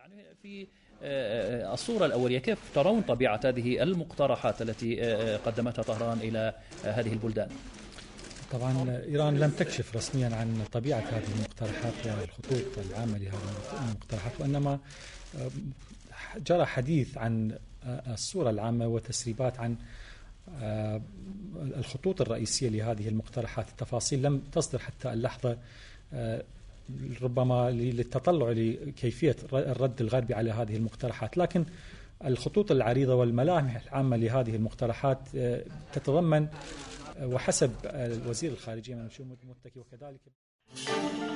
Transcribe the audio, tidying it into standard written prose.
يعني في الصورة الأولية كيف ترون طبيعة هذه المقترحات التي قدمتها طهران إلى هذه البلدان؟ طبعا إيران لم تكشف رسميا عن طبيعة هذه المقترحات والخطوط العامة لهذه المقترحات، وإنما جرى حديث عن الصورة العامة وتسريبات عن الخطوط الرئيسية لهذه المقترحات. التفاصيل لم تصدر حتى اللحظة، ربما للتطلع لكيفية الرد الغربي على هذه المقترحات، لكن الخطوط العريضة والملامح العامة لهذه المقترحات تتضمن، وحسب وزير الخارجية منشور متكي وكذلك